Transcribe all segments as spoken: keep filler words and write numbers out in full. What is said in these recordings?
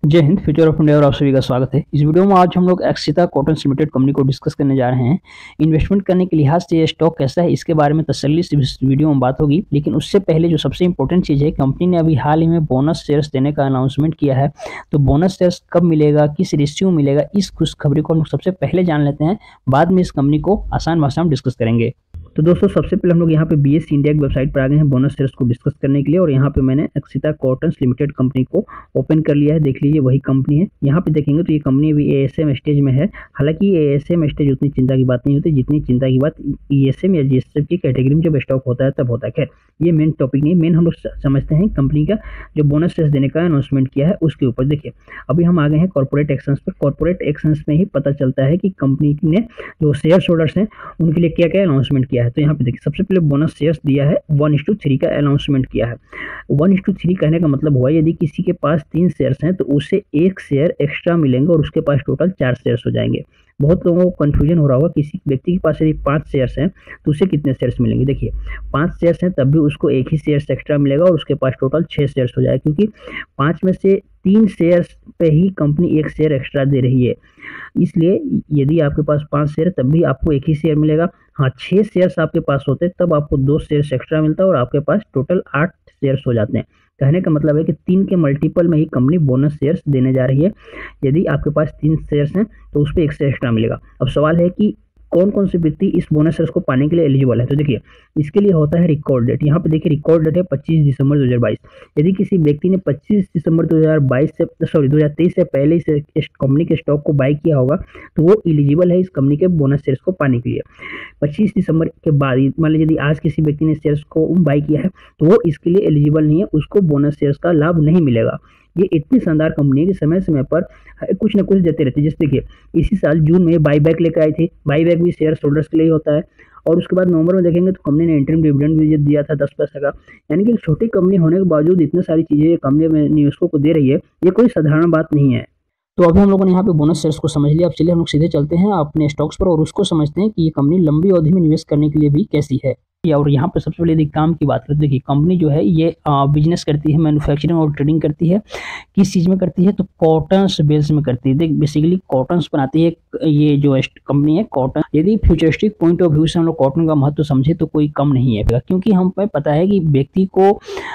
जय Hind. Future of India और आप सभी का स्वागत है। इस वीडियो में आज हम लोग एक्सिता कॉटन्स लिमिटेड कंपनी को डिस्कस करने जा रहे हैं। इन्वेस्टमेंट करने के लिहाज से ये स्टॉक कैसा है, इसके बारे में तसल्ली से इस वीडियो में बात होगी। लेकिन उससे पहले जो सबसे इंपॉर्टेंट चीज़ है, कंपनी ने अभी हाल ही में बोनस शेयर्स देने का अनाउंसमेंट किया है। तो बोनस शेयर्स कब मिलेगा, किस रेशियो में मिलेगा, इस खुशखबरी को हम लोग सबसे पहले जान लेते हैं। बाद में इस कंपनी को आसान भाषा में डिस्कस करेंगे। तो दोस्तों, सबसे पहले हम लोग यहाँ पे बीएसई इंडिया की वेबसाइट पर आ गए हैं बोनस शेयर्स को डिस्कस करने के लिए। और यहाँ पे मैंने एक्सिता कॉटन्स लिमिटेड कंपनी को ओपन कर लिया है। देख लीजिए, वही कंपनी है। यहाँ पे देखेंगे तो ये कंपनी अभी एएसएम स्टेज में है। हालांकि एएसएम स्टेज उतनी चिंता की बात नहीं होती जितनी चिंता की बात ईएसएम या जीएसएम की कैटेगरी में जब स्टॉक होता है तब होता है। खैर, ये मेन टॉपिक नहीं। मेन हम लोग समझते हैं कंपनी का जो बोनस शेयर्स देने का अनाउंसमेंट किया है उसके ऊपर। देखिए, अभी हम आ गए हैं कॉर्पोरेट एक्शंस पर। कॉर्पोरेट एक्शंस में ही पता चलता है कि कंपनी ने जो शेयर होल्डर्स हैं उनके लिए क्या क्या अनाउंसमेंट किया है। तो यहाँ पे देखिए, सबसे पहले बोनस शेयर्स दिया है, वन इस टू थ्री का अनाउंसमेंट किया है। वन इस टू थ्री कहने का मतलब हुआ यदि किसी के पास तीन शेयर्स हैं तो उसे एक शेयर एक्स्ट्रा मिलेंगे और उसके पास टोटल चार शेयर्स हो जाएंगे। बहुत लोगों को कंफ्यूजन हो रहा होगा, किसी व्यक्ति के पास यदि पांच शेयर्स हैं तो उसे कितने शेयर्स मिलेंगे। देखिए, पांच शेयर्स हैं तब भी उसको एक ही शेयर्स एक्स्ट्रा मिलेगा और उसके पास टोटल छह शेयर्स हो जाएगा, क्योंकि पांच में से तीन शेयर्स पे ही कंपनी एक शेयर एक्स्ट्रा दे रही है। इसलिए यदि आपके पास पांच शेयर तब भी आपको एक ही शेयर मिलेगा। हाँ, छह शेयर्स आपके पास होते तब आपको दो शेयर्स एक्स्ट्रा मिलता है और आपके पास टोटल आठ शेयर्स हो जाते हैं। कहने का मतलब है कि तीन के मल्टीपल में ही कंपनी बोनस शेयर्स देने जा रही है। यदि आपके पास तीन शेयर्स हैं तो उस पर एक शेयर एक्स्ट्रा मिलेगा। अब सवाल है कि कौन कौन से व्यक्ति इस बोनस शेयर्स को पाने के लिए एलिजिबल है। तो देखिए, इसके लिए होता है रिकॉर्ड डेट। यहाँ पे देखिए, रिकॉर्ड डेट है पच्चीस दिसंबर दो हज़ार बाईस। यदि किसी व्यक्ति ने पच्चीस दिसंबर दो हज़ार बाईस से सॉरी दो हज़ार तेईस से पहले इस कंपनी के स्टॉक को बाई किया होगा तो वो एलिजिबल है इस कंपनी के बोनस शेयर्स को पाने के लिए। पच्चीस दिसंबर के बाद मान लीजिए यदि आज किसी व्यक्ति ने शेयर्स को बाई किया है तो वो इसके लिए एलिजिबल नहीं है, उसको बोनस शेयर्स का लाभ नहीं मिलेगा। ये इतनी शानदार कंपनी है कि समय समय पर कुछ ना कुछ देते रहते हैं। जैसे देखिए, इसी साल जून में बाई बैक लेकर आई थी। बाई बैक भी शेयर होल्डर्स के लिए होता है। और उसके बाद नवंबर में देखेंगे तो कंपनी ने इंटरिम डिविडेंड भी दिया था दस पैसे का। यानी कि छोटी कंपनी होने के बावजूद इतनी सारी चीजें कंपनी में निवेशकों को दे रही है, ये कोई साधारण बात नहीं है। तो अभी हम लोगों ने यहाँ पे बोनस शेयर्स को समझ लिया। अब चलिए हम लोग सीधे चलते हैं अपने स्टॉक्स पर और उसको समझते हैं कि ये कंपनी लंबी अवधि में निवेश करने के लिए भी कैसी है। और यहाँ पे सबसे पहले यदि काम की बात करें, देखिए कंपनी जो है ये बिजनेस करती है, मैन्युफैक्चरिंग और ट्रेडिंग करती है। किस चीज़ में करती है तो कॉटन्स बेल्स में करती है। देख, बेसिकली कॉटन्स बनाती है ये जो कंपनी है कॉटन। यदि फ्यूचरिस्टिक पॉइंट ऑफ व्यू से हम लोग कॉटन का महत्व समझे तो कोई कम नहीं है, क्योंकि हमें पता है कि व्यक्ति को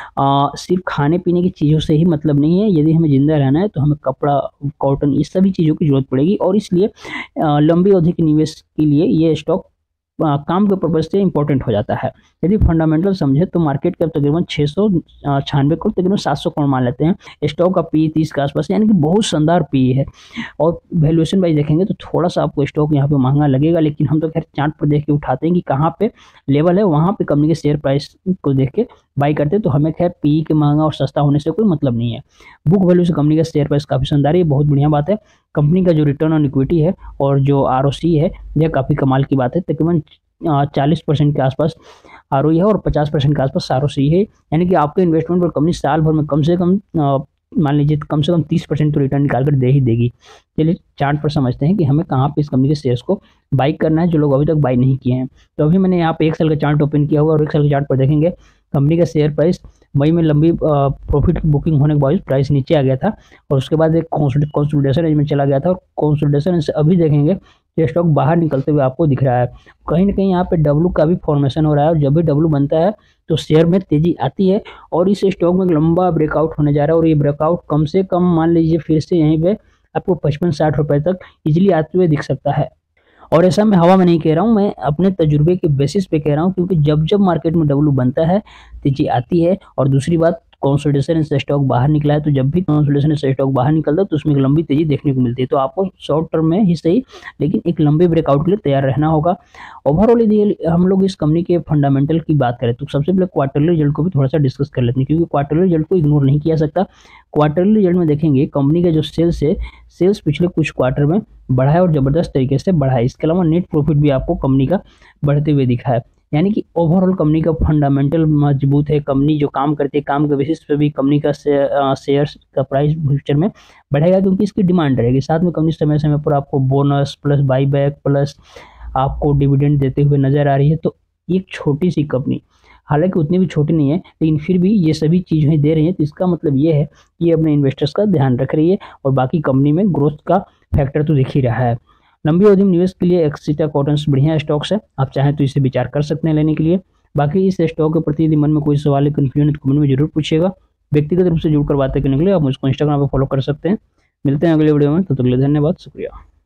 आ, सिर्फ खाने पीने की चीज़ों से ही मतलब नहीं है। यदि हमें जिंदा रहना है तो हमें कपड़ा, कॉटन, इस सभी चीज़ों की जरूरत पड़ेगी। और इसलिए लंबी अवधि के निवेश के लिए ये स्टॉक काम के पर्पज से इंपॉर्टेंट हो जाता है। यदि फंडामेंटल समझे तो मार्केट कैप तकरीबन छः सौ छियानवे करोड़ तकरीबन सात सौ करोड़ मान लेते हैं। स्टॉक का पी तीस के आसपास, यानी कि बहुत शानदार पी है। और वैल्यूएशन वाइज देखेंगे तो थोड़ा सा आपको स्टॉक यहाँ पे महंगा लगेगा, लेकिन हम तो खैर चार्ट पर देख के उठाते हैं कि कहाँ पे लेवल है, वहाँ पे कंपनी के शेयर प्राइस को देख के बाई करते हैं। तो हमें खैर पी के महंगा और सस्ता होने से कोई मतलब नहीं है। बुक वैल्यू से कंपनी का शेयर प्राइस काफ़ी शानदार है, बहुत बढ़िया बात है। कंपनी का जो रिटर्न ऑन इक्विटी है और जो आर ओ सी है, यह काफ़ी कमाल की बात है। तकरीबन चालीस परसेंट के आसपास आर ओ ई है और पचास परसेंट के आसपास आर ओ सी है। यानी कि आपके इन्वेस्टमेंट पर कंपनी साल भर में कम से कम मान लीजिए कम से कम तीस परसेंट तो रिटर्न निकाल कर दे ही देगी। चलिए चार्ट पर समझते हैं कि हमें कहाँ पे इस कंपनी के शेयर्स को बाई करना है, जो लोग अभी तक बाई नहीं किए हैं। तो अभी मैंने यहाँ पे एक साल का चार्ट ओपन किया हुआ और एक साल के चार्ट पर देखेंगे कंपनी का शेयर प्राइस मई में लंबी प्रॉफिट बुकिंग होने के बाद प्राइस नीचे आ गया था और उसके बाद एक कंसोलिडेशन रेंज में चला गया था। और कंसोलिडेशन से अभी देखेंगे ये स्टॉक बाहर निकलते हुए आपको दिख रहा है। कहीं ना कहीं यहाँ पे डब्लू का भी फॉर्मेशन हो रहा है और जब भी डब्लू बनता है तो शेयर में तेजी आती है और इस स्टॉक में लंबा ब्रेकआउट होने जा रहा है। और ये ब्रेकआउट कम से कम मान लीजिए फिर से यहीं पे आपको पचपन साठ रुपए तक इजीली आते हुए दिख सकता है। और ऐसा मैं हवा में नहीं कह रहा हूँ, मैं अपने तजुर्बे के बेसिस पे कह रहा हूँ, क्योंकि जब जब मार्केट में डब्लू बनता है तेजी आती है। और दूसरी बात, कंसोलिडेशन से स्टॉक बाहर निकला है, तो जब भी कंसोलिडेशन से स्टॉक बाहर निकलता है तो उसमें एक लंबी तेजी देखने को मिलती है। तो आपको शॉर्ट टर्म में ही सही लेकिन एक लंबे ब्रेकआउट के लिए तैयार रहना होगा। ओवरऑल यदि हम लोग इस कंपनी के फंडामेंटल की बात करें तो सबसे पहले क्वार्टरली रिजल्ट को भी थोड़ा सा डिस्कस कर लेते हैं, क्योंकि क्वार्टरली रिजल्ट को इग्नोर नहीं किया सकता। क्वार्टरली रिजल्ट में देखेंगे कंपनी का जो सेल्स है, सेल्स पिछले कुछ क्वार्टर में बढ़ा है और जबरदस्त तरीके से बढ़ा है। इसके अलावा नेट प्रॉफिट भी आपको कंपनी का बढ़ते हुए दिखा है। यानी कि ओवरऑल कंपनी का फंडामेंटल मजबूत है। कंपनी जो काम करती है, काम के बेसिस पे भी कंपनी का शेयर्स का प्राइस फ्यूचर में बढ़ेगा, क्योंकि इसकी डिमांड रहेगी। साथ में कंपनी समय समय पर आपको बोनस प्लस बाईबैक प्लस आपको डिविडेंड देते हुए नजर आ रही है। तो एक छोटी सी कंपनी हालांकि उतनी भी छोटी नहीं है, लेकिन फिर भी ये सभी चीज़ें दे रही हैं, तो इसका मतलब ये है कि ये अपने इन्वेस्टर्स का ध्यान रख रही है और बाकी कंपनी में ग्रोथ का फैक्टर तो दिख ही रहा है। लंबी अवधि में निवेश के लिए एक्सिटा कॉटन्स बढ़िया स्टॉक्स है, आप चाहें तो इसे विचार कर सकते हैं लेने के लिए। बाकी इस स्टॉक के प्रति यदि मन में कोई सवाल है, कंफ्यूजन, तो कमेंट में जरूर पूछिएगा। व्यक्तिगत रूप से जुड़कर बातें करने के लिए आप मुझको इंस्टाग्राम पर फॉलो कर सकते हैं। मिलते हैं अगले वीडियो में, तो तक के लिए धन्यवाद, शुक्रिया।